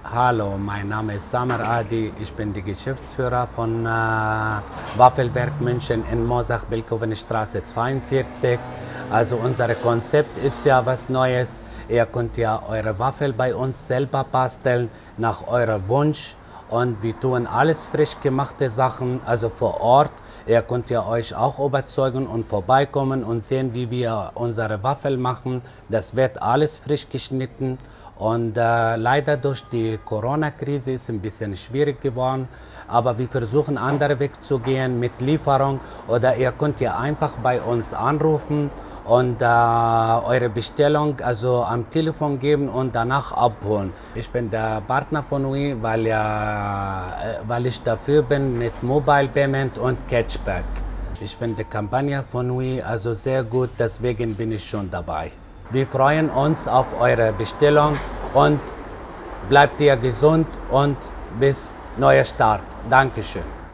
Hallo, mein Name ist Samar Adi. Ich bin der Geschäftsführer von Waffelwerk München in Morsach-Bilkovenstraße 42. Also unser Konzept ist ja was Neues. Ihr könnt ja eure Waffel bei uns selber basteln, nach eurem Wunsch. Und wir tun alles frisch gemachte Sachen, also vor Ort. Ihr könnt ja euch auch überzeugen und vorbeikommen und sehen, wie wir unsere Waffel machen. Das wird alles frisch geschnitten. Und leider durch die Corona-Krise ist es ein bisschen schwierig geworden. Aber wir versuchen, andere Weg zu gehen mit Lieferung. Oder ihr könnt ja einfach bei uns anrufen und eure Bestellung also am Telefon geben und danach abholen. Ich bin der Partner von WE, weil ich dafür bin mit Mobile Payment und Cashback. Ich finde die Kampagne von WE also sehr gut, deswegen bin ich schon dabei. Wir freuen uns auf eure Bestellung und bleibt ihr gesund und bis neuer Start. Dankeschön.